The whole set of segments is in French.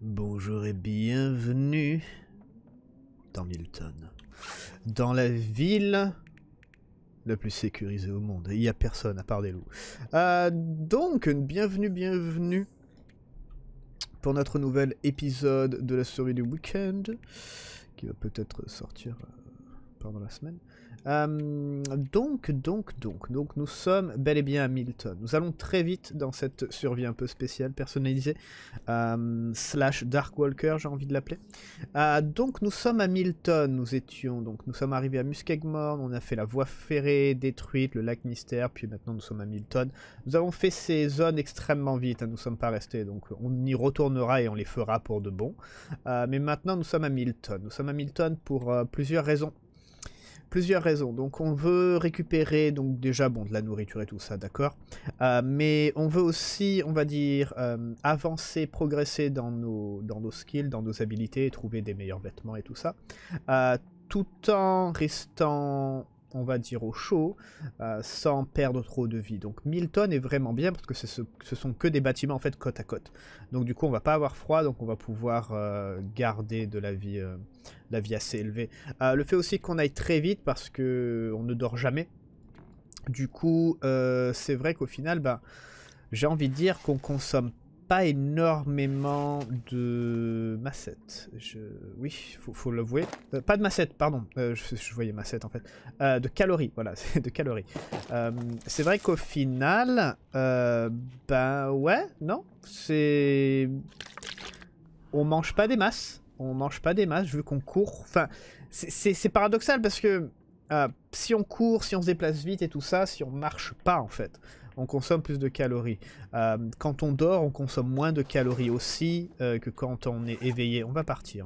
Bonjour et bienvenue dans Milton. Dans la ville la plus sécurisée au monde. Il n'y a personne à part des loups. Donc, bienvenue pour notre nouvel épisode de la survie du week-end, qui va peut-être sortir pendant la semaine. Donc, nous sommes bel et bien à Milton. Nous allons très vite dans cette survie un peu spéciale, personnalisée, slash Darkwalker, j'ai envie de l'appeler. Donc nous sommes à Milton, nous sommes arrivés à Muskegmorn, on a fait la voie ferrée détruite, le lac Mystère, puis maintenant nous sommes à Milton. Nous avons fait ces zones extrêmement vite, hein, nous ne sommes pas restés, donc on y retournera et on les fera pour de bon. Mais maintenant nous sommes à Milton. Nous sommes à Milton pour plusieurs raisons. Donc on veut récupérer donc déjà de la nourriture et tout ça, d'accord, mais on veut aussi, on va dire, avancer, progresser dans nos skills, dans nos habilités, trouver des meilleurs vêtements et tout ça, tout en restant, on va dire, au chaud, sans perdre trop de vie. Donc Milton est vraiment bien parce que ce sont que des bâtiments en fait côte à côte. Donc du coup on va pas avoir froid, donc on va pouvoir garder de la vie assez élevée. Le fait aussi qu'on aille très vite parce que on ne dort jamais. Du coup c'est vrai qu'au final j'ai envie de dire qu'on consomme pas énormément de massettes. Oui, faut l'avouer. Pas de massettes, pardon. Je voyais massettes en fait. De calories, voilà, de calories. C'est vrai qu'au final, ouais, non, c'est... On mange pas des masses. Vu qu'on court. Enfin, c'est paradoxal parce que si on court, si on se déplace vite et tout ça, si on marche pas en fait, on consomme plus de calories. Quand on dort, on consomme moins de calories aussi que quand on est éveillé. On va partir.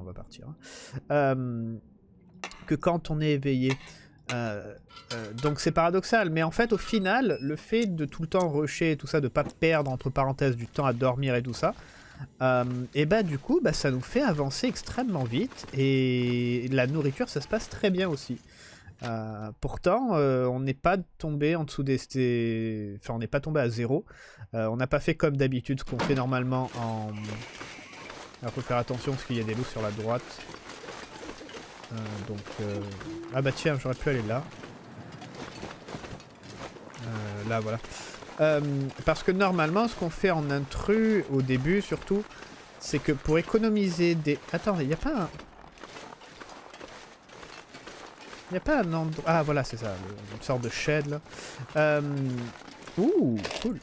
Que quand on est éveillé. Donc c'est paradoxal, mais en fait au final, le fait de tout le temps rusher et tout ça, de pas perdre entre parenthèses du temps à dormir et tout ça, et du coup ça nous fait avancer extrêmement vite, et la nourriture ça se passe très bien aussi. Pourtant on n'est pas tombé en dessous enfin on n'est pas tombé à zéro. On n'a pas fait comme d'habitude ce qu'on fait normalement en... Alors faut faire attention parce qu'il y a des loups sur la droite. Ah bah tiens, j'aurais pu aller là. Là voilà. Parce que normalement ce qu'on fait en intrus au début surtout, c'est que pour économiser des... Attends, il n'y a pas un... Il n'y a pas un endroit... Ah voilà, c'est ça, une sorte de shed là. Ouh, cool.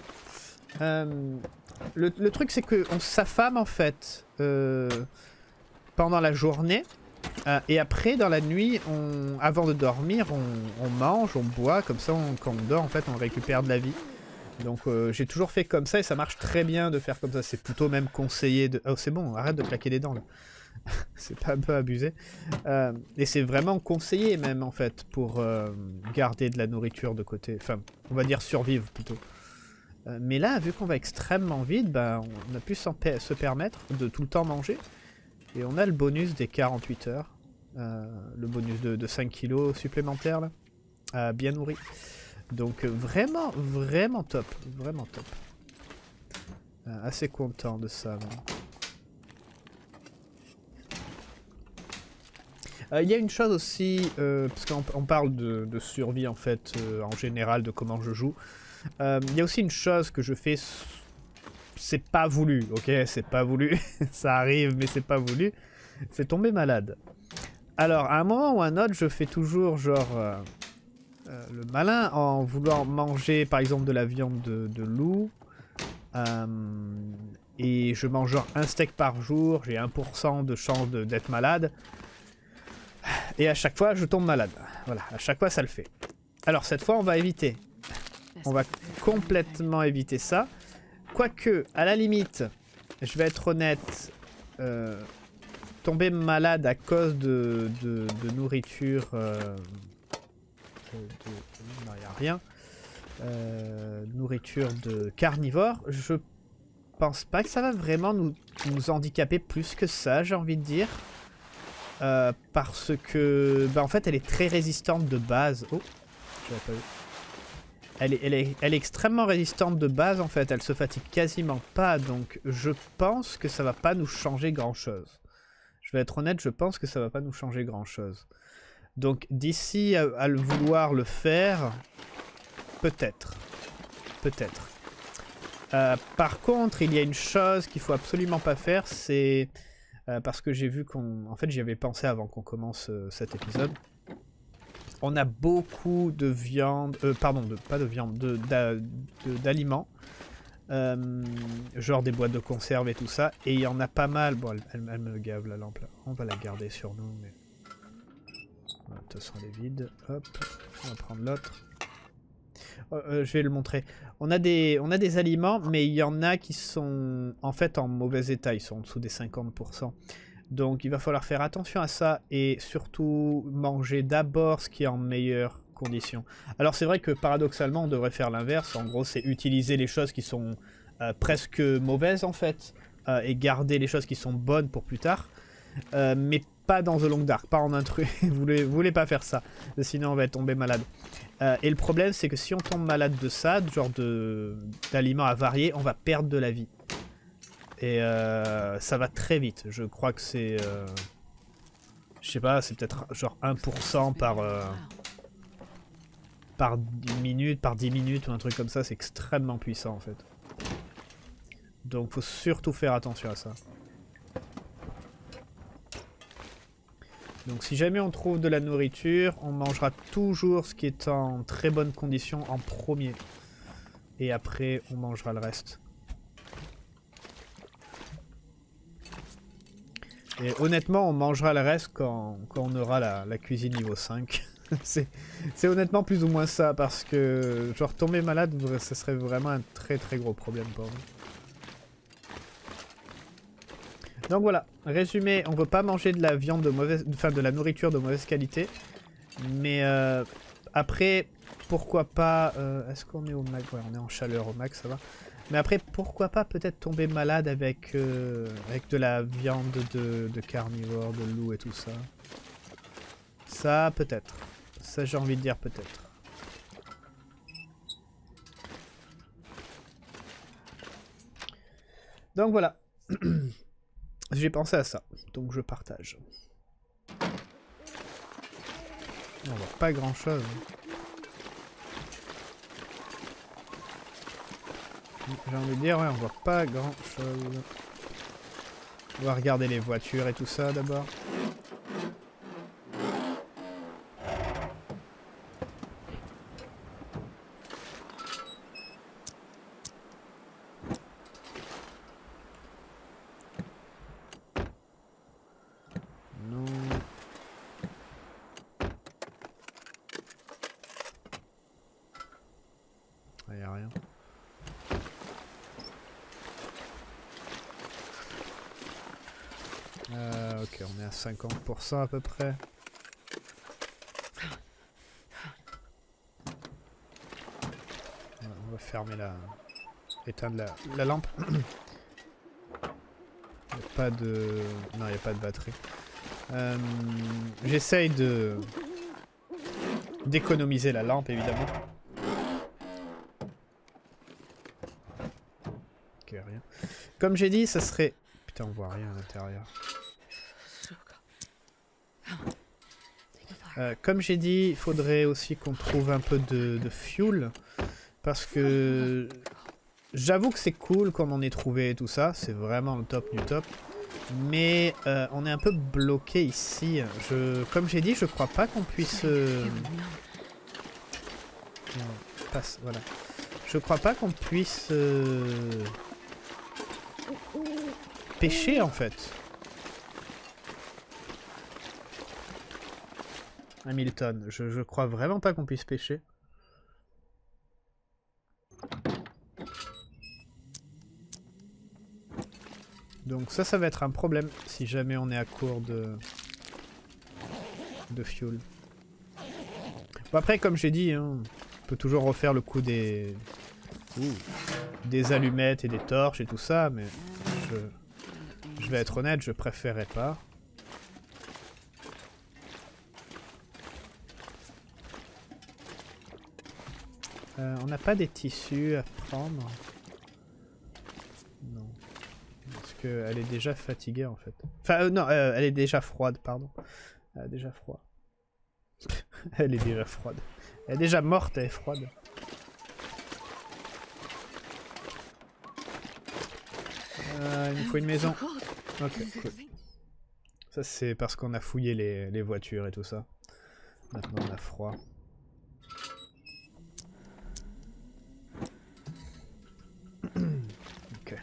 Le truc c'est qu'on s'affame en fait pendant la journée. Et après, dans la nuit, avant de dormir, on mange, on boit, comme ça, quand on dort, en fait, on récupère de la vie. Donc j'ai toujours fait comme ça et ça marche très bien de faire comme ça. C'est plutôt même conseillé de... Oh, c'est bon, arrête de claquer des dents, là. C'est pas un peu abusé. Et c'est vraiment conseillé, même, en fait, pour garder de la nourriture de côté. Enfin, on va dire survivre, plutôt. Mais là, vu qu'on va extrêmement vite, on a pu se permettre de tout le temps manger. Et on a le bonus des 48 heures. Le bonus de 5 kilos supplémentaires, là. Bien nourri. Donc vraiment top. Vraiment top. Assez content de ça. Il y a une chose aussi, parce qu'on parle de survie en fait, en général, de comment je joue. Il y a aussi une chose que je fais... C'est pas voulu, ok? C'est pas voulu. Ça arrive, mais c'est pas voulu. C'est tomber malade. Alors, à un moment ou à un autre, je fais toujours genre le malin en voulant manger, par exemple, de la viande de loup. Et je mange genre un steak par jour. J'ai 1% de chance d'être malade. Et à chaque fois, je tombe malade. Voilà, à chaque fois, ça le fait. Alors, cette fois, on va éviter. On va complètement éviter ça. Quoique, à la limite, je vais être honnête, tomber malade à cause de nourriture... non, il n'y a rien. Nourriture de carnivore, je pense pas que ça va vraiment nous handicaper plus que ça, j'ai envie de dire. Parce que, en fait, elle est très résistante de base. Oh, j'avais pas vu. elle est extrêmement résistante de base en fait, elle se fatigue quasiment pas, donc je pense que ça va pas nous changer grand chose. Je vais être honnête, je pense que ça va pas nous changer grand chose. Donc d'ici à le vouloir le faire, peut-être. Peut-être. Par contre, il y a une chose qu'il faut absolument pas faire, c'est... parce que j'ai vu qu'on... En fait, j'y avais pensé avant qu'on commence cet épisode. On a beaucoup de viande... pardon, pas de viande, d'aliments. Genre des boîtes de conserve et tout ça. Et il y en a pas mal... Bon, elle me gave la lampe là. On va la garder sur nous, mais... Voilà, de toute façon, elle est vide. Hop, on va prendre l'autre. Je vais le montrer. On a des aliments, mais il y en a qui sont en fait en mauvais état. Ils sont en dessous des 50%. Donc il va falloir faire attention à ça et surtout manger d'abord ce qui est en meilleure condition. Alors c'est vrai que paradoxalement on devrait faire l'inverse. En gros c'est utiliser les choses qui sont presque mauvaises en fait et garder les choses qui sont bonnes pour plus tard. Mais pas dans The Long Dark, pas en intrus. vous voulez pas faire ça, sinon on va tomber malade. Et le problème c'est que si on tombe malade de ça, genre d'aliments avariés, on va perdre de la vie. Et ça va très vite. Je crois que c'est... je sais pas, c'est peut-être genre 1% par 10 minutes, par 10 minutes ou un truc comme ça. C'est extrêmement puissant en fait. Donc faut surtout faire attention à ça. Donc si jamais on trouve de la nourriture, on mangera toujours ce qui est en très bonne condition en premier. Et après on mangera le reste. Et honnêtement, on mangera le reste quand on aura la cuisine niveau 5. C'est honnêtement plus ou moins ça, parce que genre tomber malade, ça serait vraiment un très très gros problème pour nous. Donc voilà, résumé, on veut pas manger de la viande de mauvaise, enfin de la nourriture de mauvaise qualité. Mais après, pourquoi pas, est-ce qu'on est au max? Ouais, on est en chaleur au max, ça va. Mais après, pourquoi pas peut-être tomber malade avec de la viande de carnivore, de loup et tout ça. Ça, peut-être. Ça, j'ai envie de dire peut-être. Donc voilà. J'ai pensé à ça. Donc je partage. On voit pas grand-chose. J'ai envie de dire, ouais, on voit pas grand chose. On va regarder les voitures et tout ça d'abord. Non. Il n'y a rien. Ok, on est à 50% à peu près. On va fermer éteindre la lampe. Il n'y a pas de... Non, il n'y a pas de batterie. J'essaye d'économiser la lampe, évidemment. Ok, rien. Comme j'ai dit, ça serait... Putain, on voit rien à l'intérieur. Comme j'ai dit, il faudrait aussi qu'on trouve un peu de fuel. Parce que... J'avoue que c'est cool qu'on en ait trouvé et tout ça. C'est vraiment le top du top. Mais on est un peu bloqué ici. Comme j'ai dit, je crois pas qu'on puisse... Non, passe, voilà. Je crois pas qu'on puisse... pêcher en fait. Hamilton, je crois vraiment pas qu'on puisse pêcher. Donc ça va être un problème si jamais on est à court de fuel. Bon, après, comme j'ai dit, hein, on peut toujours refaire le coup des allumettes et des torches et tout ça, mais je vais être honnête, je préférerais pas. On n'a pas des tissus à prendre. Non. Parce qu'elle est déjà fatiguée en fait. Enfin non, elle est déjà froide, pardon. Elle est déjà froide. Elle est déjà froide. Elle est déjà morte, elle est froide. Il nous faut une maison. Ok, cool. Ça c'est parce qu'on a fouillé les voitures et tout ça. Maintenant on a froid. Ok.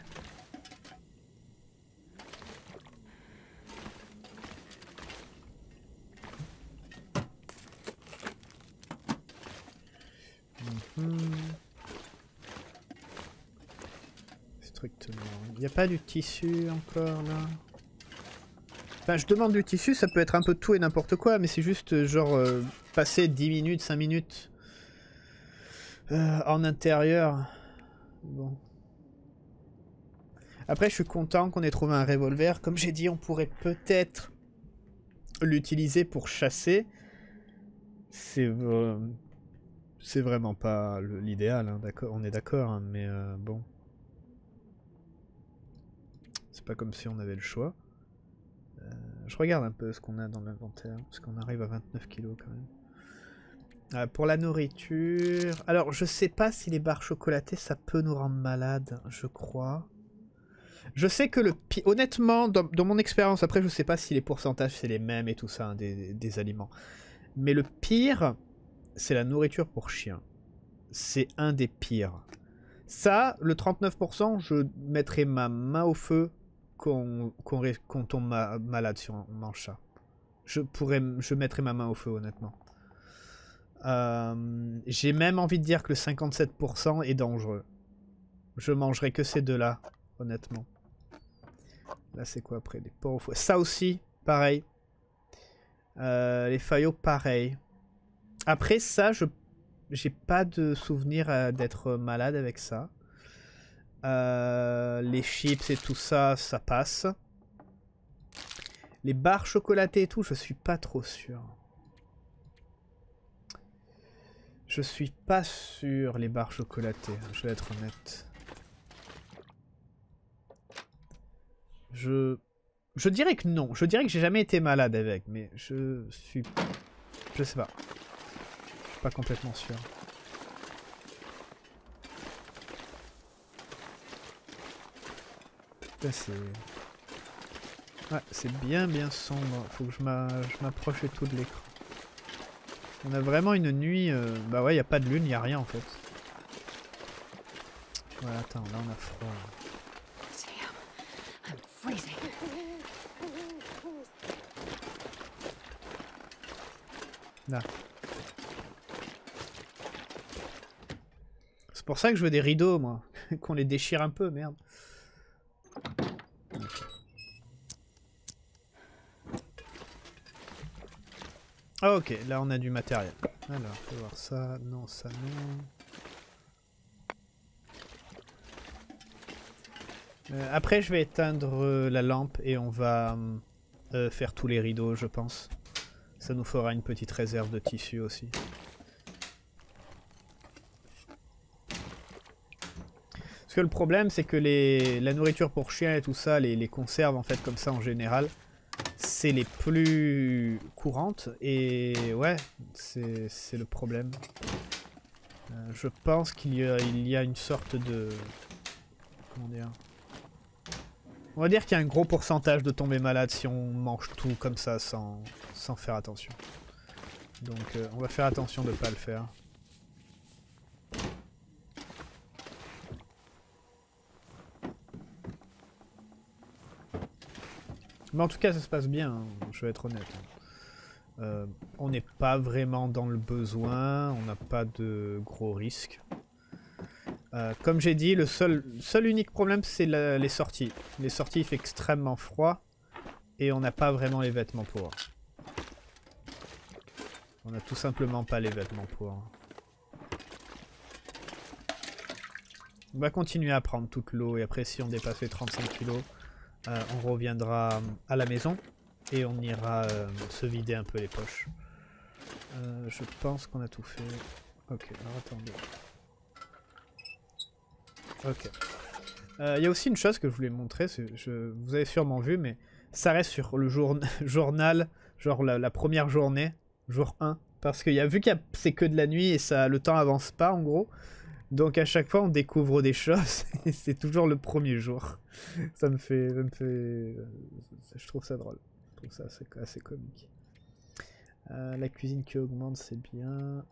Strictement. Il n'y a pas du tissu encore là. Enfin, je demande du tissu, ça peut être un peu tout et n'importe quoi, mais c'est juste genre passer 10 minutes, 5 minutes en intérieur. Bon. Après, je suis content qu'on ait trouvé un revolver. Comme j'ai dit, on pourrait peut-être l'utiliser pour chasser. C'est vraiment pas l'idéal, hein, on est d'accord, hein, mais bon. C'est pas comme si on avait le choix. Je regarde un peu ce qu'on a dans l'inventaire, parce qu'on arrive à 29 kilos quand même. Pour la nourriture... Alors, je sais pas si les barres chocolatées, ça peut nous rendre malades, je crois. Je sais que le pire... Honnêtement, dans mon expérience, après je sais pas si les pourcentages c'est les mêmes et tout ça, hein, des aliments. Mais le pire, c'est la nourriture pour chiens. C'est un des pires. Ça, le 39%, je mettrais ma main au feu qu'on tombe malade si on mange ça. Je mettrais ma main au feu, honnêtement. J'ai même envie de dire que le 57% est dangereux. Je mangerai que ces deux-là, honnêtement. Là, c'est quoi après? Les porcs au fouet. Ça aussi, pareil. Les faillots, pareil. Après ça, j'ai pas de souvenir d'être malade avec ça. Les chips et tout ça, ça passe. Les barres chocolatées et tout, je suis pas trop sûr. Je suis pas sûr, les barres chocolatées, je vais être honnête. Je dirais que non. Je dirais que j'ai jamais été malade avec, mais je sais pas. Je suis pas complètement sûr. Là, c'est... Ouais, c'est bien sombre. Faut que je m'approche et tout de l'écran. On a vraiment une nuit... Bah ouais, y a pas de lune, y a rien en fait. Voilà, attends, là on a froid. Là. C'est pour ça que je veux des rideaux, moi. Qu'on les déchire un peu, merde. Ah, ok, là on a du matériel. Alors, faut voir ça. Non, ça non. Après, je vais éteindre la lampe et on va faire tous les rideaux, je pense. Ça nous fera une petite réserve de tissu aussi. Parce que le problème, c'est que la nourriture pour chiens et tout ça, les conserves en fait comme ça en général, c'est les plus courantes. Et ouais, c'est le problème. Je pense qu'il y a une sorte de... Comment dire? On va dire qu'il y a un gros pourcentage de tomber malade si on mange tout comme ça sans faire attention. Donc on va faire attention de ne pas le faire. Mais en tout cas ça se passe bien, hein, je vais être honnête. On n'est pas vraiment dans le besoin, on n'a pas de gros risques. Comme j'ai dit, le seul unique problème c'est les sorties. Les sorties il fait extrêmement froid et on n'a pas vraiment les vêtements pour. On n'a tout simplement pas les vêtements pour. On va continuer à prendre toute l'eau et après si on dépasse les 35 kilos, on reviendra à la maison et on ira se vider un peu les poches. Je pense qu'on a tout fait. Ok, alors attendez. Ok. Il y a aussi une chose que je voulais montrer, vous avez sûrement vu, mais ça reste sur le journal, genre la première journée, jour 1. Parce qu'il y a vu que c'est que de la nuit et ça, le temps avance pas en gros. Donc à chaque fois on découvre des choses et c'est toujours le premier jour. Ça me fait... Je trouve ça drôle. Je trouve ça assez comique. La cuisine qui augmente, c'est bien.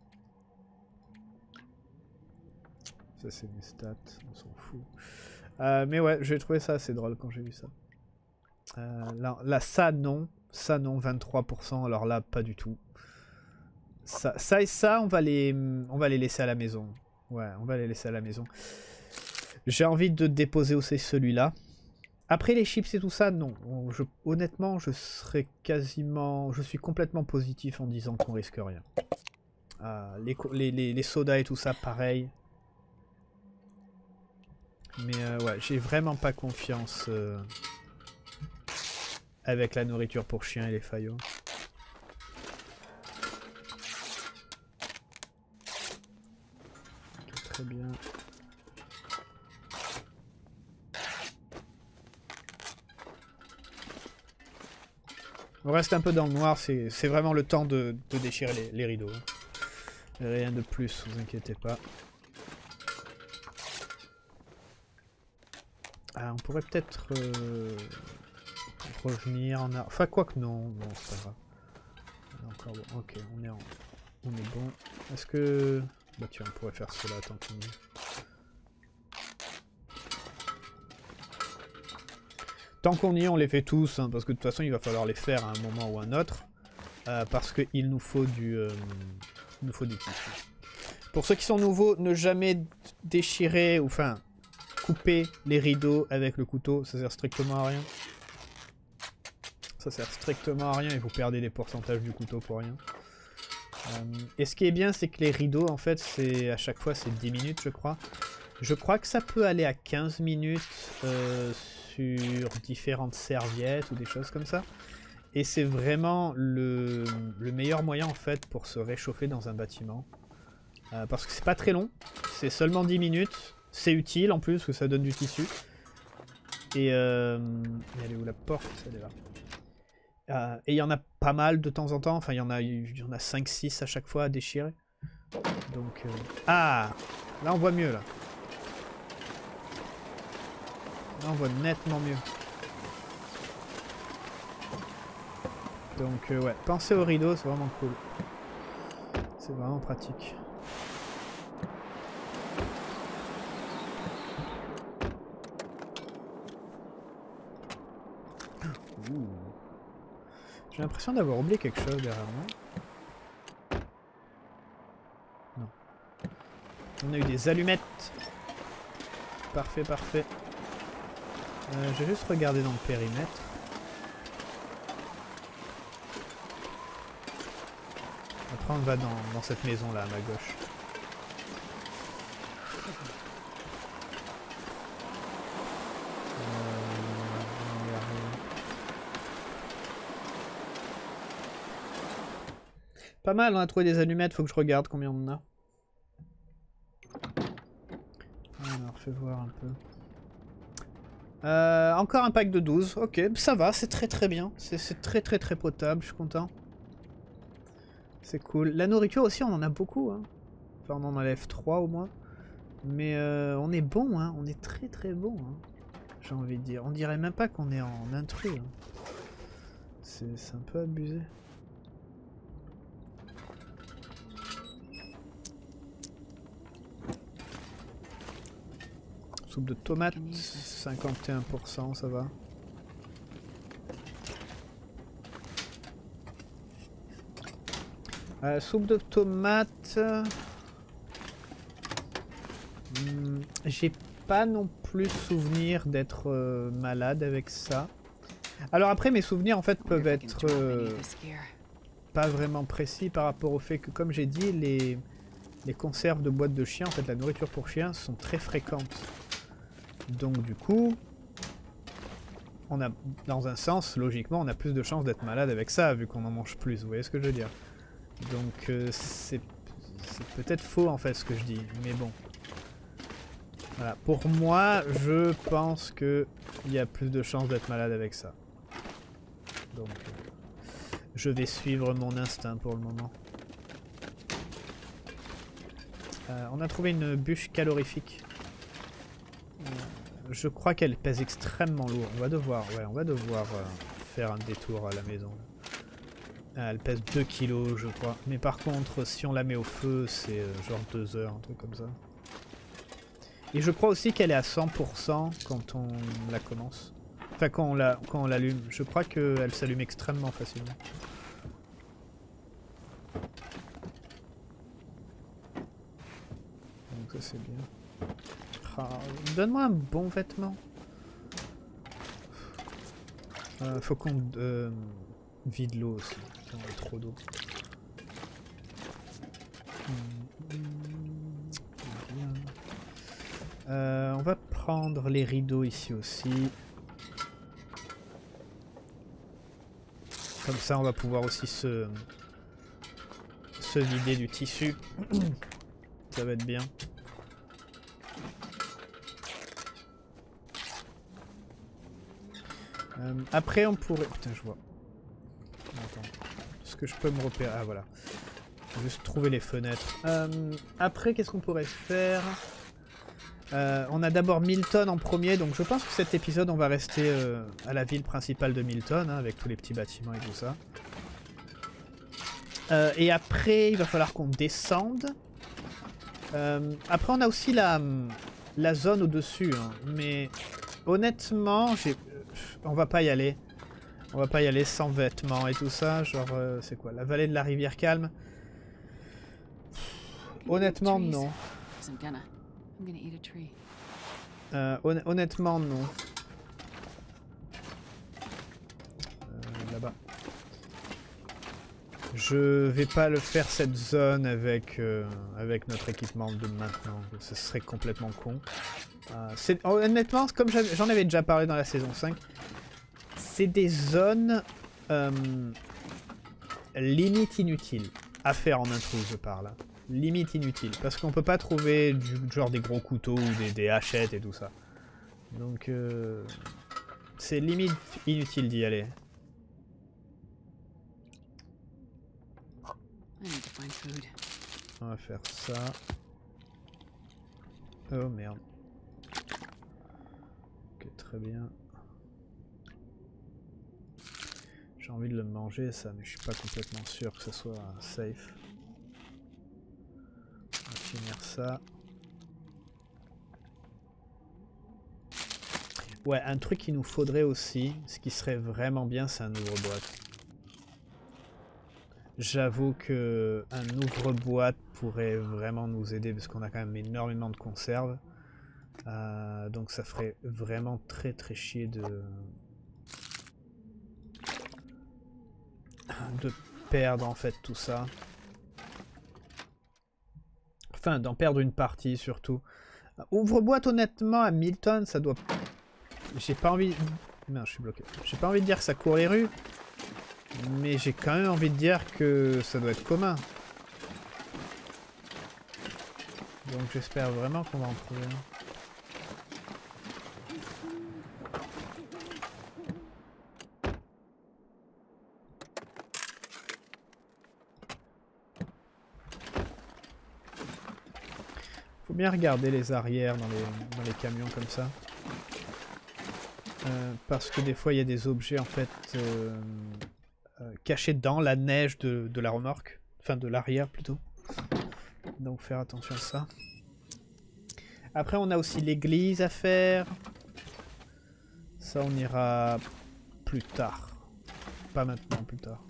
Ça c'est mes stats, on s'en fout. Mais ouais, j'ai trouvé ça assez drôle quand j'ai vu ça. Là, ça non, 23%, alors là, pas du tout. Ça et ça, on va les laisser à la maison. Ouais, on va les laisser à la maison. J'ai envie de déposer aussi celui-là. Après les chips et tout ça, non. Honnêtement, je suis complètement positif en disant qu'on risque rien. Les sodas et tout ça, pareil. Mais ouais, j'ai vraiment pas confiance avec la nourriture pour chiens et les faillots. Okay, très bien. On reste un peu dans le noir, c'est vraiment le temps de déchirer les rideaux. Rien de plus, vous inquiétez pas. Ah, on pourrait peut-être revenir en arrière. Enfin, quoi que non, c'est pas grave. On est encore bon. Ok, on est bon. Est-ce que... Bah tiens, on pourrait faire cela tant qu'on y est. Tant qu'on y est, on les fait tous, hein, parce que de toute façon, il va falloir les faire à un moment ou à un autre. Parce qu'il nous faut du tissu. Pour ceux qui sont nouveaux, ne jamais déchirer, ou enfin, couper les rideaux avec le couteau, ça sert strictement à rien. Ça sert strictement à rien et vous perdez des pourcentages du couteau pour rien. Et ce qui est bien, c'est que les rideaux, en fait, à chaque fois, c'est 10 minutes, je crois. Je crois que ça peut aller à 15 minutes sur différentes serviettes ou des choses comme ça. Et c'est vraiment le meilleur moyen, en fait, pour se réchauffer dans un bâtiment. Parce que c'est pas très long, c'est seulement 10 minutes. C'est utile, en plus, parce que ça donne du tissu. Et elle est où la porte? Elle est là. Et il y en a pas mal de temps en temps, enfin il y en a 5-6 à chaque fois à déchirer. Donc... Ah! Là on voit mieux là. Là on voit nettement mieux. Donc ouais, pensez aux rideaux, c'est vraiment cool. C'est vraiment pratique. Ouh. J'ai l'impression d'avoir oublié quelque chose derrière moi. Non. On a eu des allumettes. Parfait, parfait. Je vais juste regarder dans le périmètre. Après on va dans cette maison là à ma gauche. Pas mal, on a trouvé des allumettes, faut que je regarde combien on en a. Alors, fais voir un peu. Encore un pack de 12, ok, ça va, c'est très bien. C'est très potable, je suis content. C'est cool. La nourriture aussi, on en a beaucoup. Hein. Enfin, on en enlève 3 au moins. Mais on est bon, hein. On est très bon. Hein. J'ai envie de dire. On dirait même pas qu'on est en intrus. Hein. C'est un peu abusé. Soupe de tomates, 51%, ça va. Soupe de tomates... j'ai pas non plus souvenir d'être malade avec ça. Alors après, mes souvenirs en fait peuvent être pas vraiment précis par rapport au fait que, comme j'ai dit, les conserves de boîtes de chiens, en fait la nourriture pour chiens, sont très fréquentes. Donc du coup, on a, dans un sens, logiquement, on a plus de chances d'être malade avec ça, vu qu'on en mange plus, vous voyez ce que je veux dire? Donc c'est peut-être faux en fait ce que je dis, mais bon. Voilà, pour moi, je pense que il y a plus de chances d'être malade avec ça. Donc, je vais suivre mon instinct pour le moment. On a trouvé une bûche calorifique. Je crois qu'elle pèse extrêmement lourd. On va devoir faire un détour à la maison. Elle pèse 2 kilos, je crois. Mais par contre, si on la met au feu, c'est genre 2 heures, un truc comme ça. Et je crois aussi qu'elle est à 100% quand on la commence. Enfin, quand on l'allume. Je crois qu'elle s'allume extrêmement facilement. Donc ça c'est bien. Ah, donne-moi un bon vêtement. Faut qu'on vide l'eau aussi. Putain, on a trop d'eau. On va prendre les rideaux ici aussi. Comme ça on va pouvoir aussi se vider du tissu. Ça va être bien. Après on pourrait... Putain je vois. Attends. Est-ce que je peux me repérer? Ah voilà. Juste trouver les fenêtres. Après qu'est-ce qu'on pourrait faire? On a d'abord Milton en premier, donc je pense que cet épisode on va rester à la ville principale de Milton, hein, avec tous les petits bâtiments et tout ça. Et après il va falloir qu'on descende. Après on a aussi la zone au-dessus, hein, mais honnêtement on va pas y aller. On va pas y aller sans vêtements et tout ça, genre c'est quoi, la vallée de la rivière calme? Honnêtement non. Honnêtement non. Là-bas. Je vais pas le faire cette zone avec, avec notre équipement de maintenant. Ce serait complètement con. Honnêtement, comme j'en avais déjà parlé dans la saison 5, c'est des zones limite inutiles à faire en intrus, je parle. Limite inutile, parce qu'on peut pas trouver genre des gros couteaux ou des hachettes et tout ça. Donc c'est limite inutile d'y aller. On va faire ça. Oh merde. Ok, très bien. J'ai envie de le manger ça, mais je suis pas complètement sûr que ce soit safe. On va finir ça. Ouais, un truc qu'il nous faudrait aussi, ce qui serait vraiment bien, c'est un ouvre-boîte. J'avoue que un ouvre-boîte pourrait vraiment nous aider parce qu'on a quand même énormément de conserves. Donc ça ferait vraiment très très chier de perdre en fait tout ça. Enfin, d'en perdre une partie surtout. Ouvre-boîte honnêtement à Milton, ça doit... J'ai pas envie... Non, je suis bloqué. J'ai pas envie de dire que ça court les rues. Mais j'ai quand même envie de dire que ça doit être commun. Donc j'espère vraiment qu'on va en trouver un. Faut bien regarder les arrières dans les camions comme ça. Parce que des fois il y a des objets en fait cachés dans la neige de la remorque. Enfin de l'arrière plutôt. Donc faire attention à ça. Après on a aussi l'église à faire. Ça on ira plus tard. Pas maintenant, plus tard.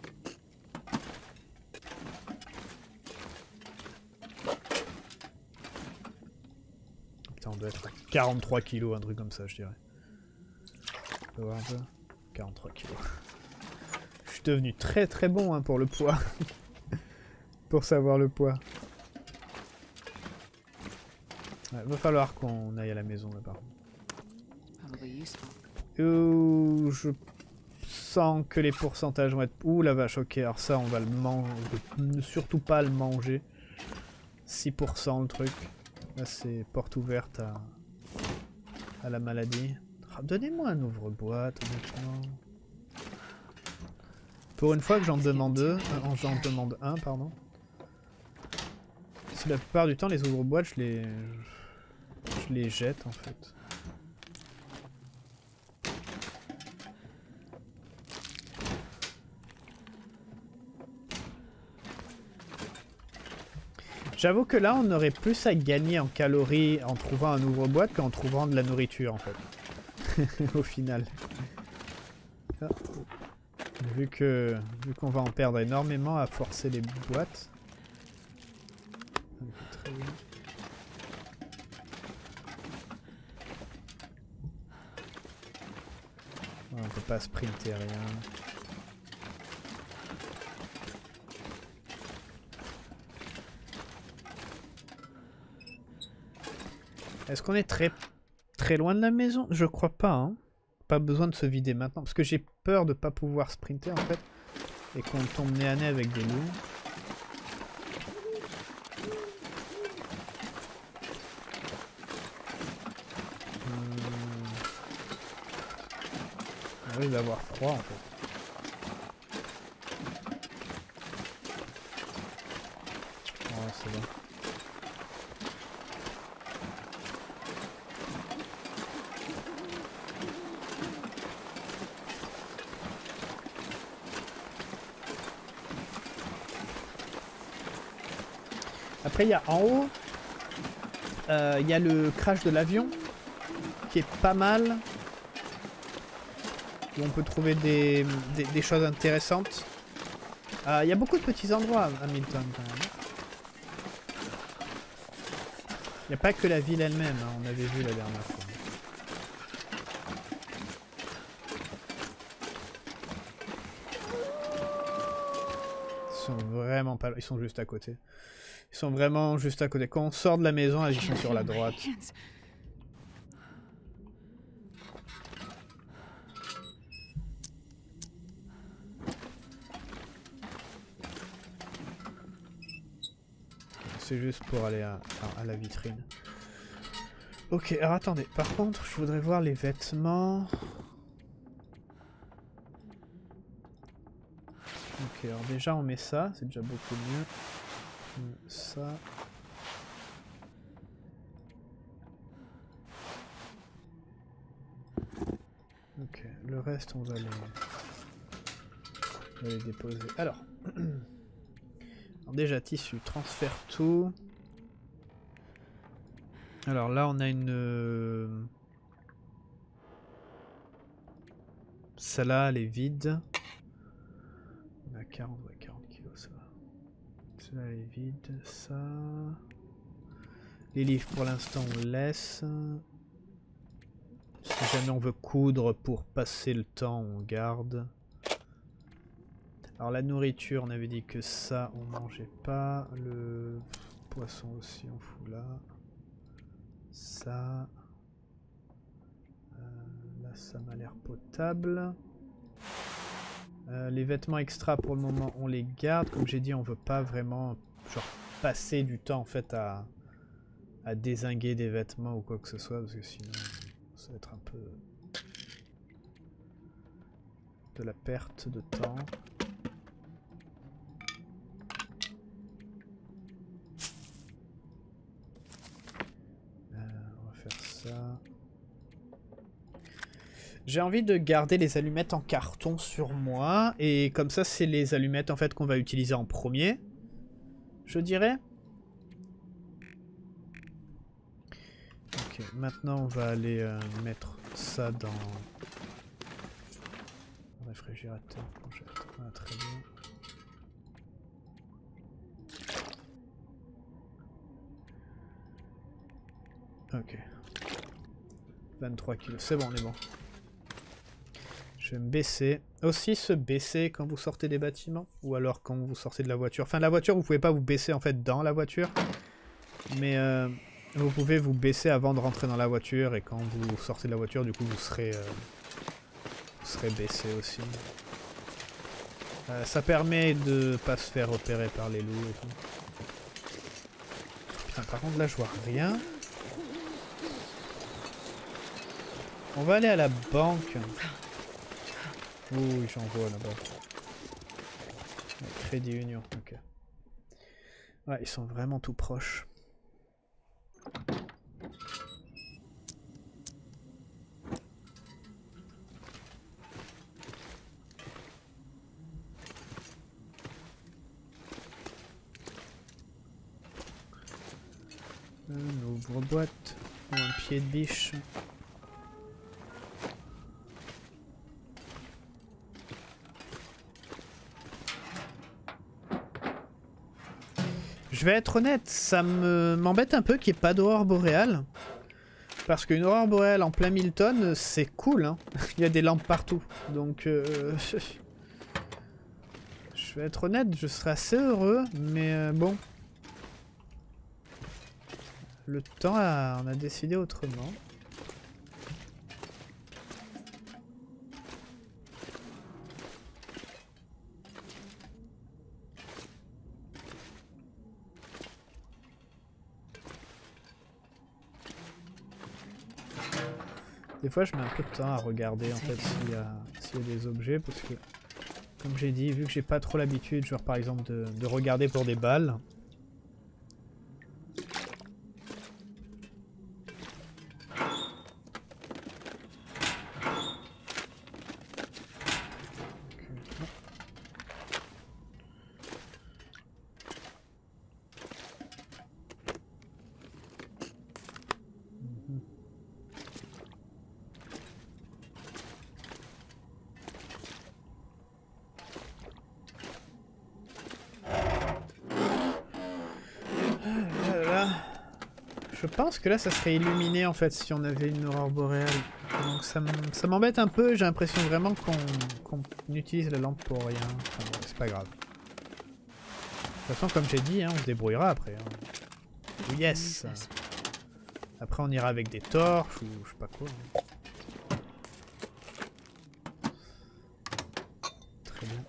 Putain, on doit être à 43 kilos, un truc comme ça je dirais. On peut voir un peu. 43 kilos. Je suis devenu très très bon hein, pour le poids. Pour savoir le poids. Ouais, va falloir qu'on aille à la maison là par contre. Je sens que les pourcentages vont être... Ouh la vache, ok, alors ça on va le manger. Ne surtout pas le manger. 6% le truc. Là c'est porte ouverte à la maladie. Donnez-moi un ouvre-boîte, honnêtement. Pour une fois que j'en demande un, pardon. Parce que la plupart du temps, les ouvre-boîtes, je les jette en fait. J'avoue que là, on aurait plus à gagner en calories en trouvant un ouvre-boîte qu'en trouvant de la nourriture en fait. Au final. Ah. Vu qu'on va en perdre énormément à forcer les boîtes. Okay, très bien. Oh, on peut pas sprinter rien. Est-ce qu'on est très loin de la maison? Je crois pas, hein. Pas besoin de se vider maintenant. Parce que j'ai peur de pas pouvoir sprinter en fait. Et qu'on tombe nez à nez avec des loups. On risque d'avoir froid en fait. Ouais, c'est bon. Après, il y a en haut, il y a le crash de l'avion, qui est pas mal. Où on peut trouver des choses intéressantes. Il y a beaucoup de petits endroits à Milton, quand même. Il n'y a pas que la ville elle-même, hein, on avait vu la dernière fois. Ils sont vraiment pas... Ils sont juste à côté. Ils sont vraiment juste à côté. Quand on sort de la maison, ils sont sur la droite. C'est juste pour aller à la vitrine. Ok, alors attendez. Par contre, je voudrais voir les vêtements. Ok, alors déjà on met ça, c'est déjà beaucoup mieux. Ça. Ok, le reste on va les déposer. Alors, déjà tissu, transfère tout. Alors là on a une... Celle-là elle est vide. On a 40 kilos ça va. Celle-là elle est vide, ça... Les livres pour l'instant on laisse. Si jamais on veut coudre pour passer le temps, on garde. Alors la nourriture, on avait dit que ça, on mangeait pas. Le poisson aussi, on fout là. Ça. Là, ça m'a l'air potable. Les vêtements extra, pour le moment, on les garde. Comme j'ai dit, on veut pas vraiment genre, passer du temps en fait à dézinguer des vêtements ou quoi que ce soit, parce que sinon... Ça va être un peu de la perte de temps. On va faire ça. J'ai envie de garder les allumettes en carton sur moi. Et comme ça, c'est les allumettes en fait qu'on va utiliser en premier. Je dirais. Ok, maintenant on va aller mettre ça dans le réfrigérateur. Ah, très bien. Ok. 23 kilos, c'est bon, on est bon. Je vais me baisser. Aussi se baisser quand vous sortez des bâtiments. Ou alors quand vous sortez de la voiture. Enfin, la voiture, vous pouvez pas vous baisser en fait dans la voiture. Mais... vous pouvez vous baisser avant de rentrer dans la voiture et quand vous sortez de la voiture, du coup, vous serez baissé aussi. Ça permet de pas se faire repérer par les loups et tout. Ah, par contre là je vois rien. On va aller à la banque. Oui, j'en vois là-bas. Crédit Union, ok. Ouais, ils sont vraiment tout proches. Un ouvre-boîte ou un pied de biche. Je vais être honnête, ça m'embête un peu qu'il n'y ait pas d'aurore boréale. Parce qu'une aurore boréale en plein Milton, c'est cool, hein. Il y a des lampes partout. Donc, je vais être honnête, je serais assez heureux, mais bon. Le temps, on a décidé autrement. Des fois, je mets un peu de temps à regarder en fait s'il y a des objets, parce que, comme j'ai dit, vu que j'ai pas trop l'habitude, genre par exemple de regarder pour des balles. Je pense que là, ça serait illuminé en fait si on avait une aurore boréale. Donc ça m'embête un peu, j'ai l'impression vraiment qu'on utilise la lampe pour rien. Enfin bon, c'est pas grave. De toute façon, comme j'ai dit, hein, on se débrouillera après. Hein. Yes! Après, on ira avec des torches ou je sais pas quoi. Très bien.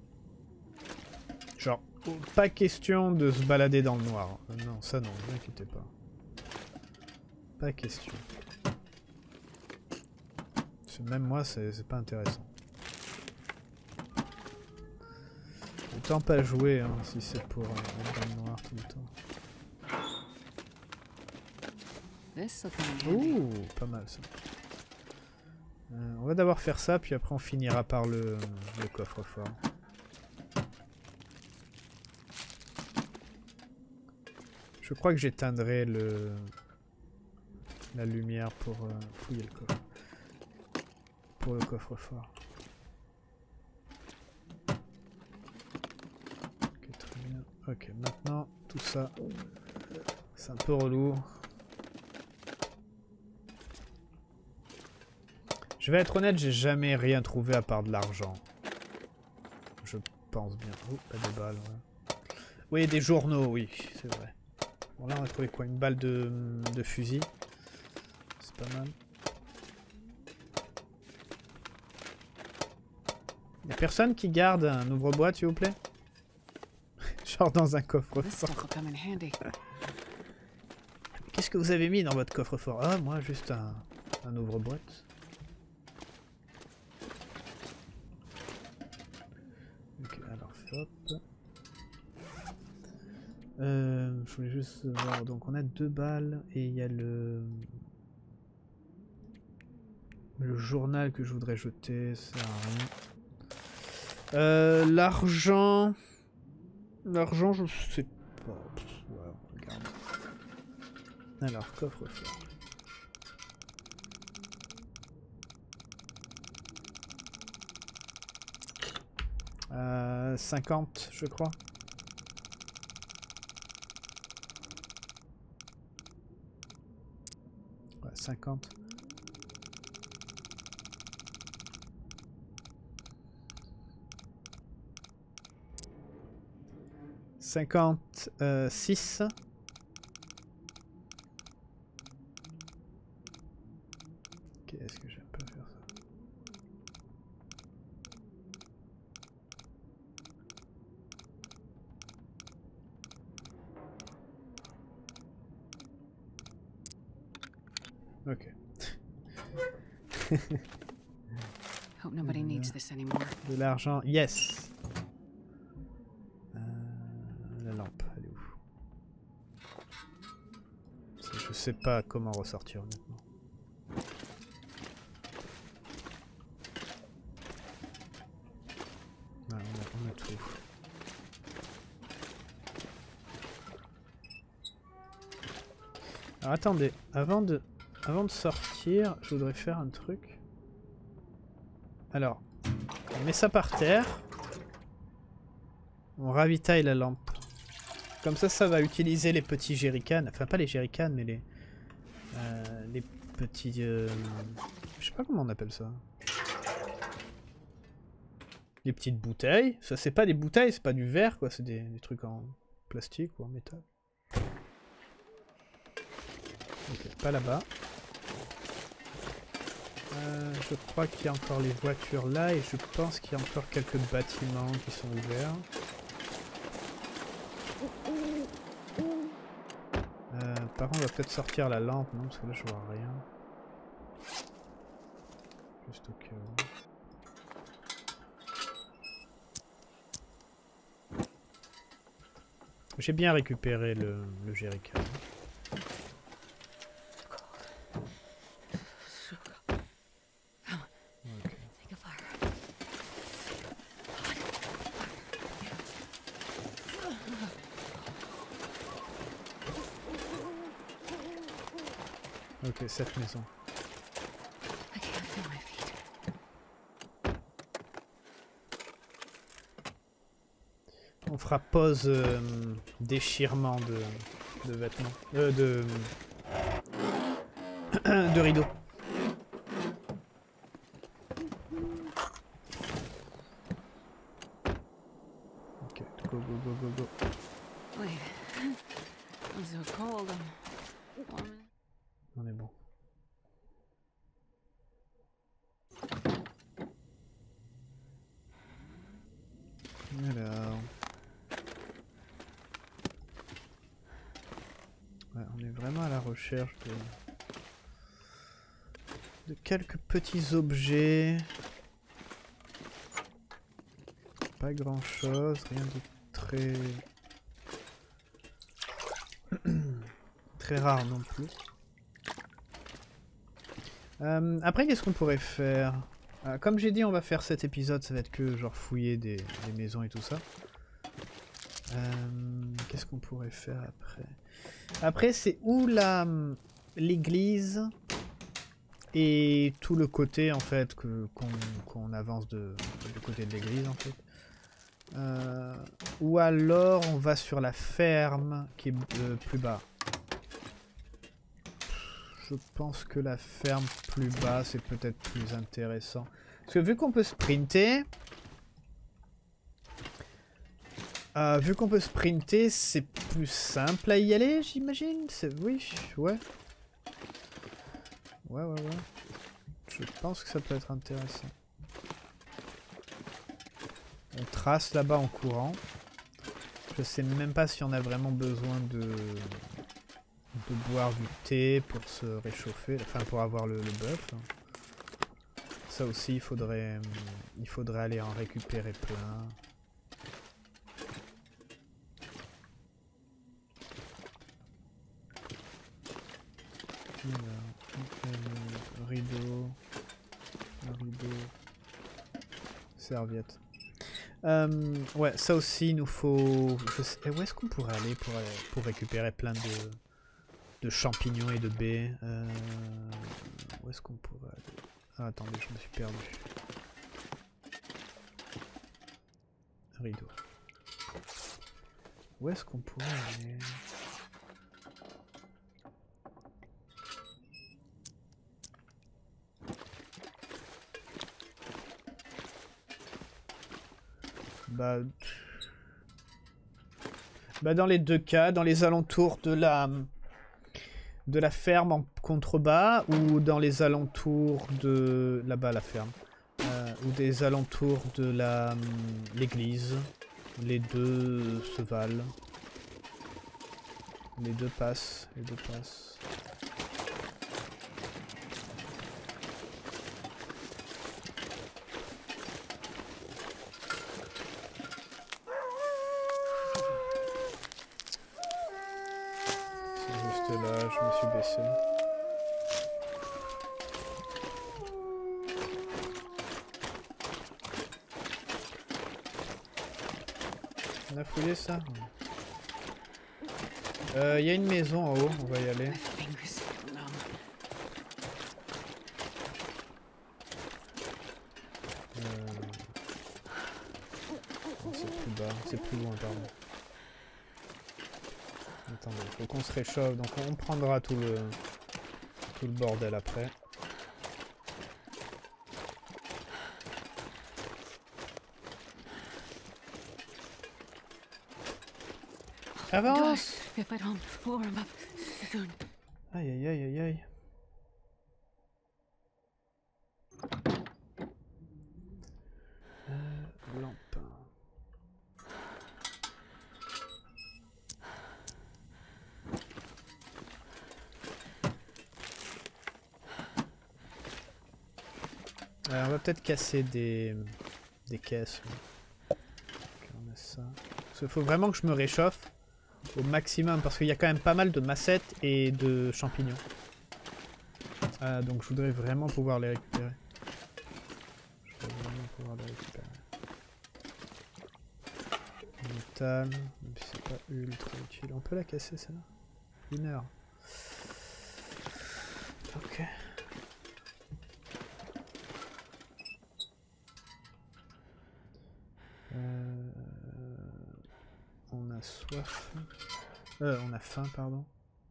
Genre, pas question de se balader dans le noir. Non, ça non, ne vous inquiétez pas. Pas question. Même moi, c'est pas intéressant. Autant pas jouer hein, si c'est pour être dans le noir tout le temps. Ouh, pas mal ça. On va d'abord faire ça, puis après on finira par le coffre-fort. Je crois que j'éteindrai la lumière pour fouiller le coffre. Pour le coffre-fort. Ok, très bien. Ok, maintenant, tout ça, c'est un peu relou. Je vais être honnête, j'ai jamais rien trouvé à part de l'argent. Je pense bien. Oh, pas des balles, ouais. Oui, des journaux, oui, c'est vrai. Bon, là, on a trouvé quoi? Une balle de fusil. C'est pas mal. Y'a personne qui garde un ouvre-boîte, s'il vous plaît? Genre dans un coffre-fort. Qu'est-ce que vous avez mis dans votre coffre-fort? Ah, moi, juste un ouvre-boîte. Ok, alors, hop. Je voulais juste voir. Donc, on a 2 balles et il y a le journal que je voudrais jeter. Ça sert à rien. L'argent. L'argent, je sais pas. Ouais, on regarde. Alors, coffre-fort. 50, je crois. Ouais, 50. $56. Qu'est-ce que j'aime pas faire ça? Hope nobody needs this anymore. De l'argent, yes. La lampe, elle est où? Je sais pas comment ressortir honnêtement. Ah, on a tout. Alors attendez, avant de sortir, je voudrais faire un truc. Alors, on met ça par terre. On ravitaille la lampe. Comme ça va utiliser les petits jerrycans. Enfin, pas les jerrycans, mais les petits... je sais pas comment on appelle ça. Les petites bouteilles. Ça, c'est pas des bouteilles, c'est pas du verre, quoi. C'est des trucs en plastique ou en métal. Ok, pas là-bas. Je crois qu'il y a encore les voitures là et je pense qu'il y a encore quelques bâtiments qui sont ouverts. Par contre, on va peut-être sortir la lampe, non? Parce que là, je vois rien. Juste au cas où. J'ai bien récupéré le jerrycan. Ok, cette maison. On fera pause déchirement de vêtements. De rideaux. Ok, go, go, go, go, go. Wait, I'm so cold. On est bon. Alors... Ouais, on est vraiment à la recherche de quelques petits objets. Pas grand chose, rien de très... très rare non plus. Après, qu'est-ce qu'on pourrait faire? Comme j'ai dit, on va faire cet épisode, ça va être que genre fouiller des maisons et tout ça. Qu'est-ce qu'on pourrait faire après? Après, c'est où l'église et tout le côté en fait qu'on avance du côté de l'église en fait. Ou alors on va sur la ferme qui est plus bas. Je pense que la ferme plus bas c'est peut-être plus intéressant. Parce que vu qu'on peut sprinter... c'est plus simple à y aller, j'imagine. Oui, ouais. Ouais. Je pense que ça peut être intéressant. On trace là-bas en courant. Je sais même pas si on a vraiment besoin de boire du thé pour se réchauffer, enfin pour avoir le buff. Ça aussi, il faudrait aller en récupérer plein. Rideau, serviette. Ouais, ça aussi, il nous faut... où est-ce qu'on pourrait aller pour récupérer plein de champignons et de baies? Où est-ce qu'on pourrait aller? Ah, attendez, je me suis perdu. Rideau. Où est-ce qu'on pourrait aller? Bah dans les deux cas, dans les alentours de la ferme en contrebas ou dans les alentours de là-bas la ferme ou des alentours de l'église. Les deux se valent. Les deux passent. rester là, je me suis baissé. On a fouillé ça? Il y a une maison en haut, on va y aller. My fingers feel numb. Non, c'est plus bas, c'est plus loin, pardon. Attendez, faut qu'on se réchauffe, donc on prendra tout le bordel après. Avance! If I don't warm up soon. Aïe aïe aïe aïe aïe. Lampe. On va peut-être casser des caisses. Ok, on a ça. Parce qu'il faut vraiment que je me réchauffe au maximum parce qu'il y a quand même pas mal de massettes et de champignons. Donc je voudrais vraiment pouvoir les récupérer. Métal, même si c'est pas ultra utile. On peut la casser celle-là? 1 heure. Ok. On a soif. On a faim, pardon.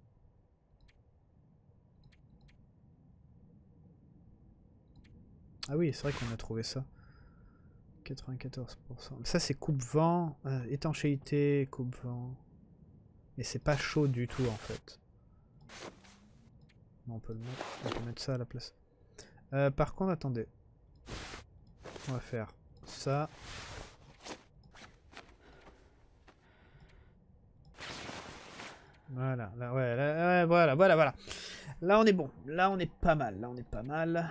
Ah oui, c'est vrai qu'on a trouvé ça. 94%. Ça, c'est coupe-vent, étanchéité, coupe-vent. Et c'est pas chaud du tout, en fait. Bon, on peut le mettre. On peut mettre ça à la place. Par contre, attendez. On va faire ça. Voilà, là, ouais, là, ouais, voilà. Là, on est bon. Là, on est pas mal. Là, on est pas mal.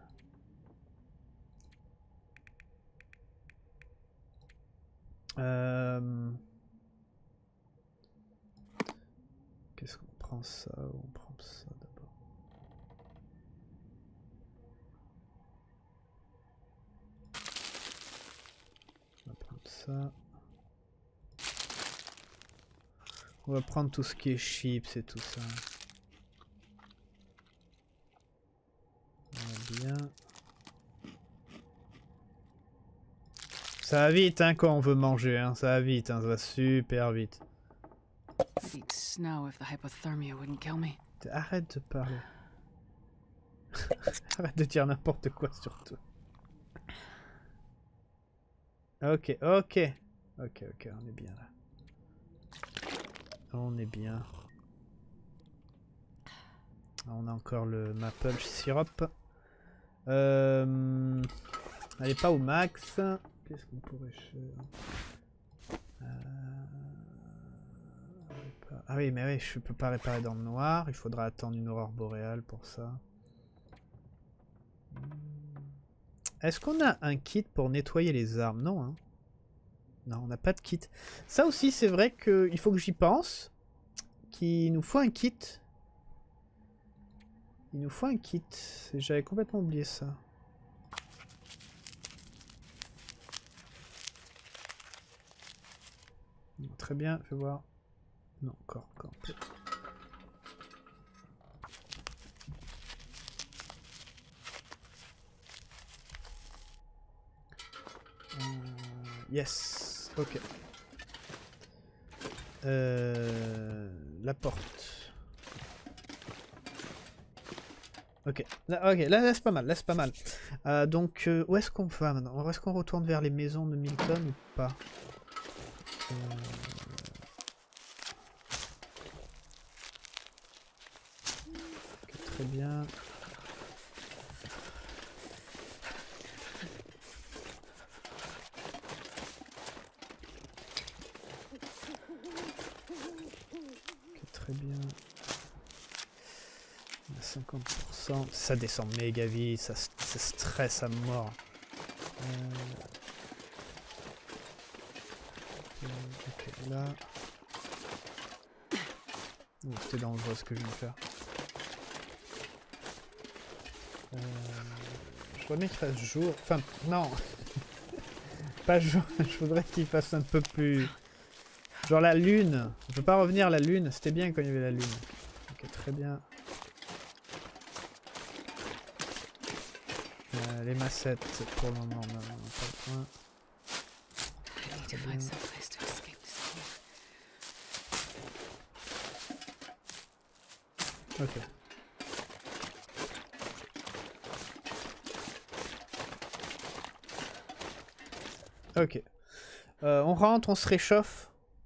Qu'est-ce qu'on prend ça ou on prend ça d'abord? On va prendre ça. On va prendre tout ce qui est chips et tout ça. Bien. Ça va vite hein, quand on veut manger, hein. Ça va vite, hein. Ça va super vite. I'd eat snow if the hypothermia wouldn't kill me. Arrête de parler. Arrête de dire n'importe quoi surtout. Ok, on est bien là. On est bien. On a encore le maple syrup. Elle est pas au max. Qu'est-ce qu'on pourrait faire? Ah oui, mais oui, je peux pas réparer dans le noir. Il faudra attendre une aurore boréale pour ça. Est-ce qu'on a un kit pour nettoyer les armes? Non, hein. Non, on n'a pas de kit. Ça aussi, c'est vrai qu'il faut que j'y pense. Qu'il nous faut un kit. Il nous faut un kit. J'avais complètement oublié ça. Très bien, fais voir. Non, encore un peu. Yes, ok. La porte. Ok, là c'est pas mal, donc, où est-ce qu'on va maintenant? Est-ce qu'on retourne vers les maisons de Milton ou pas? Okay, très bien. Okay, très bien. 50%, ça descend méga vite, ça stresse à mort. Ok, là. Oh, c'était dangereux ce que je viens de faire. Je voudrais bien qu'il fasse jour. Enfin, non. Pas jour. Je voudrais qu'il fasse un peu plus... Genre la lune. On peut pas revenir la lune. C'était bien quand il y avait la lune. Ok, très bien. Les massettes, pour le moment, non, pas le point. I need to find some place to escape this hole. Ok. Ok. On rentre, on se réchauffe.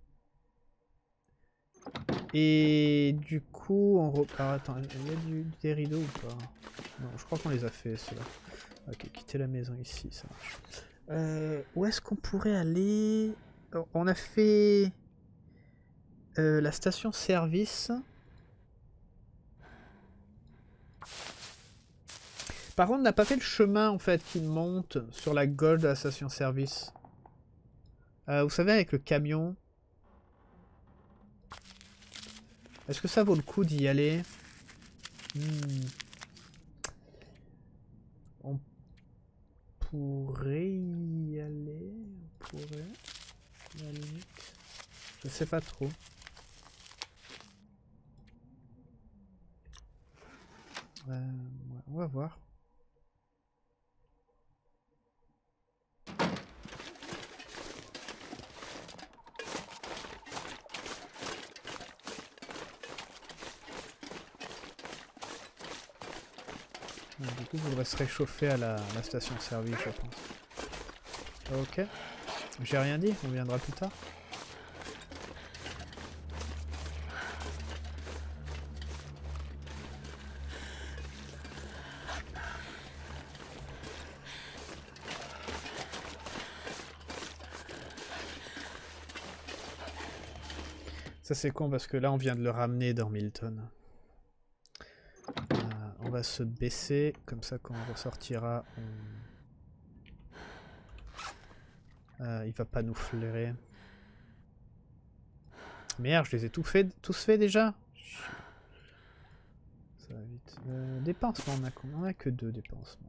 Et du coup, on re... Alors attends, il y a des rideaux ou pas? Non, je crois qu'on les a fait, ceux-là. Ok, quitter la maison ici, ça marche. Où est-ce qu'on pourrait aller? On a fait... la station-service. Par contre, on n'a pas fait le chemin, en fait, qui monte sur la Gold de la station-service. Vous savez, avec le camion. Est-ce que ça vaut le coup d'y aller? On pourrait y aller. On pourrait. À la limite. Je sais pas trop. Ouais, on va voir. Du coup, il faudrait se réchauffer à la station-service, je pense. Ok. J'ai rien dit, on viendra plus tard. Ça c'est con parce que là on vient de le ramener dans Milton. On va se baisser, comme ça quand on ressortira, il va pas nous flairer. Merde, je les ai tous fait déjà. Ça va vite. Dépensements, on a que 2 dépensements.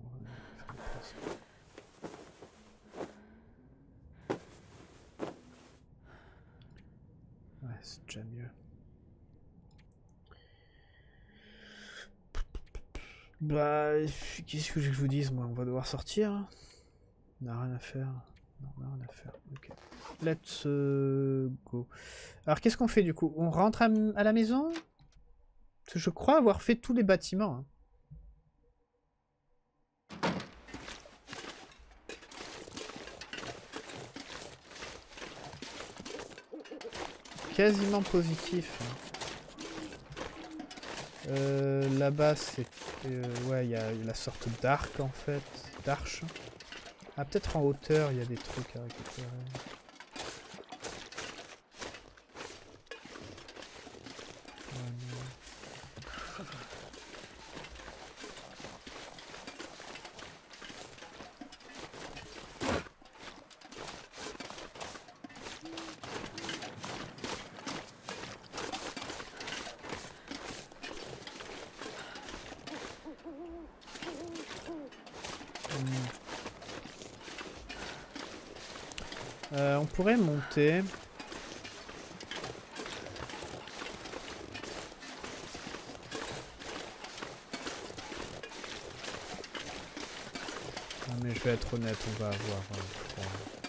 Ouais, c'est déjà mieux. Bah, qu'est-ce que je vous dise, moi? On va devoir sortir. On n'a rien à faire. Non, on n'a rien à faire. Ok. Let's go. Alors, qu'est-ce qu'on fait du coup? On rentre à la maison? Parce que je crois avoir fait tous les bâtiments. Hein. Quasiment positif. Là-bas, c'est... ouais, il y a la sorte d'arc, en fait. D'arche. Ah, peut-être en hauteur, il y a des trucs à récupérer. On pourrait monter. Non mais je vais être honnête, on va avoir froid.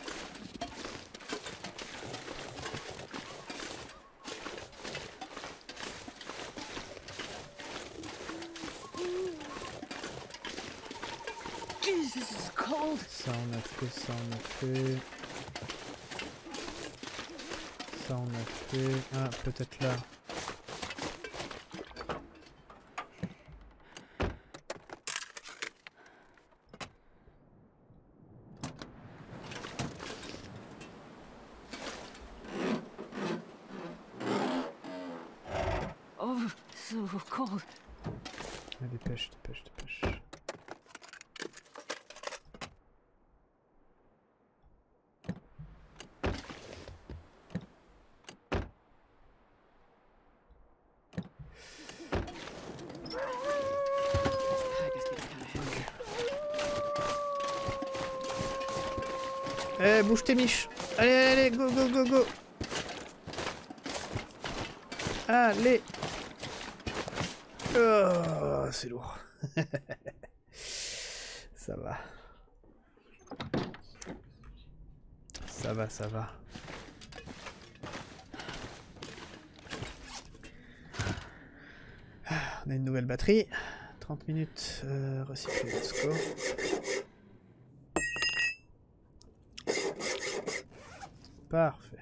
Ça on a fait, ça on a fait. Ça on a fait. Ah, peut-être là. Oh, so cold. Ah, dépêche, dépêche, dépêche. Eh, bouge tes miches. Allez, allez, go, go, go, go. Allez. Oh, c'est lourd. Ça va. Ça va, ça va. On a une nouvelle batterie. 30 minutes recyclé, let's go. Parfait.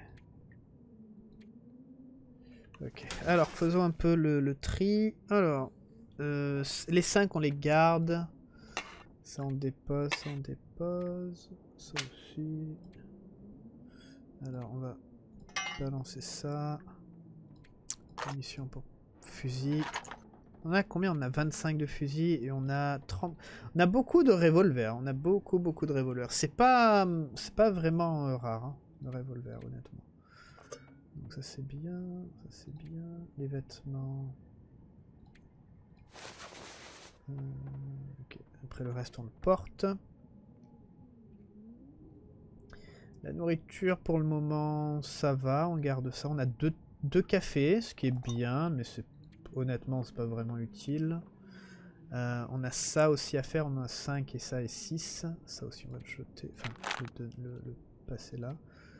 Ok. Alors, faisons un peu le tri. Alors, les 5, on les garde. Ça, on dépose, ça, on dépose. Ça aussi. Alors, on va balancer ça. Munitions pour fusil. On a combien? On a 25 de fusil et on a 30. On a beaucoup de revolvers. On a beaucoup de revolvers. C'est pas vraiment rare, hein, le revolver, honnêtement. Donc ça c'est bien, ça c'est bien. Les vêtements. Okay. Après le reste on le porte. La nourriture pour le moment ça va, on garde ça. On a deux cafés, ce qui est bien, mais honnêtement c'est pas vraiment utile. On a ça aussi à faire, on a 5 et ça et 6. Ça aussi on va le jeter, enfin le passer là.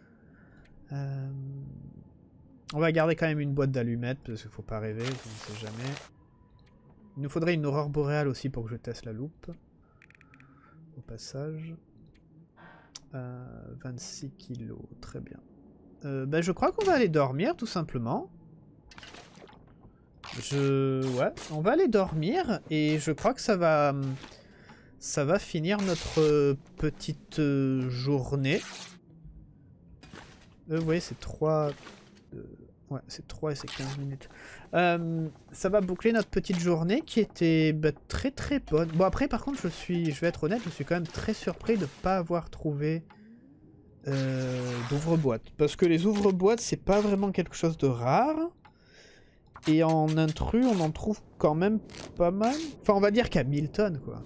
On va garder quand même une boîte d'allumettes parce qu'il faut pas rêver, on ne sait jamais. Il nous faudrait une aurore boréale aussi pour que je teste la loupe. Au passage. 26 kilos, très bien. Ben, je crois qu'on va aller dormir tout simplement. Ouais, on va aller dormir et je crois que ça va finir notre petite journée. Vous voyez, c'est 3... ouais, c'est 3 et c'est 15 minutes. Ça va boucler notre petite journée qui était très bonne. Bon, après, par contre, je vais être honnête, je suis quand même très surpris de ne pas avoir trouvé d'ouvre-boîte. Parce que les ouvre-boîtes, c'est pas vraiment quelque chose de rare. Et en intrus, on en trouve quand même pas mal. Enfin, on va dire qu'à Milton, quoi.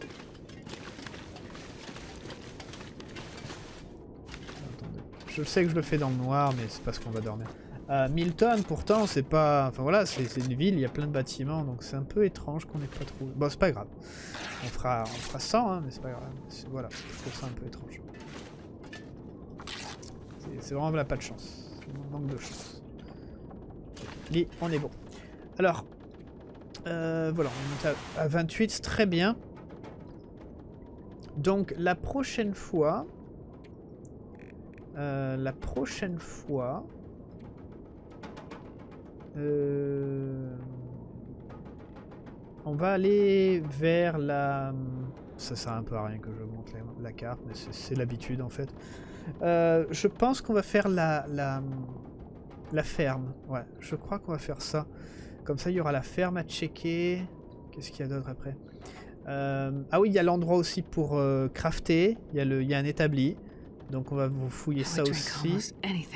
Attendez. Je sais que je le fais dans le noir, mais c'est parce qu'on va dormir. Milton, pourtant, c'est pas... Enfin voilà, c'est une ville, il y a plein de bâtiments, donc c'est un peu étrange qu'on n'ait pas trouvé. Bon, c'est pas grave. On fera 100, hein, mais c'est pas grave. Voilà, je trouve ça un peu étrange. C'est vraiment pas de chance. On manque de chance. Et on est bon. Alors, voilà, on est à 28, c'est très bien. Donc, la prochaine fois... on va aller vers la... Ça sert un peu à rien que je monte la carte, mais c'est l'habitude en fait. Je pense qu'on va faire la ferme. Ouais, je crois qu'on va faire ça. Comme ça, il y aura la ferme à checker. Qu'est-ce qu'il y a d'autre après? Ah oui, il y a l'endroit aussi pour crafter. Il y a un établi. Donc on va vous fouiller ça aussi.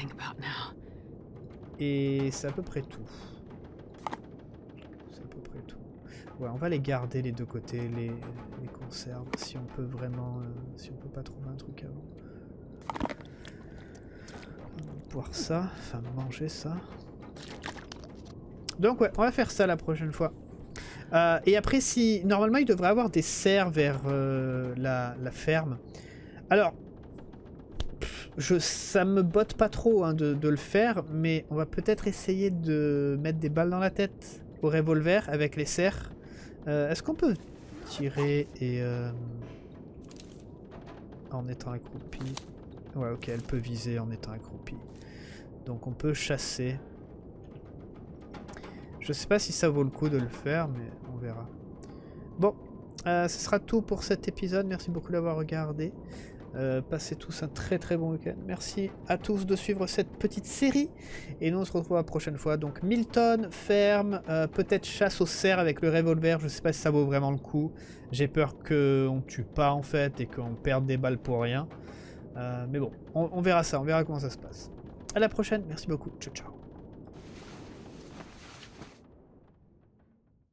Et c'est à peu près tout. C'est à peu près tout. Ouais, on va les garder les deux côtés, les conserves, si on peut vraiment... si on peut pas trouver un truc avant. On va boire ça, enfin manger ça. Donc ouais, on va faire ça la prochaine fois. Et après, si... Normalement, il devrait y avoir des cerfs vers la ferme. Alors... ça me botte pas trop hein, de le faire, mais on va peut-être essayer de mettre des balles dans la tête au revolver avec les cerfs. Est-ce qu'on peut tirer et en étant accroupi? Ouais, ok, elle peut viser en étant accroupi. Donc on peut chasser. Je sais pas si ça vaut le coup de le faire, mais on verra. Bon, ce sera tout pour cet épisode. Merci beaucoup d'avoir regardé. Passez tous un très bon week-end. Merci à tous de suivre cette petite série. Et nous on se retrouve la prochaine fois. Donc Milton, ferme, peut-être chasse au cerf avec le revolver. Je sais pas si ça vaut vraiment le coup. J'ai peur qu'on tue pas en fait et qu'on perde des balles pour rien. Mais bon, on verra ça. On verra comment ça se passe. À la prochaine. Merci beaucoup. Ciao ciao.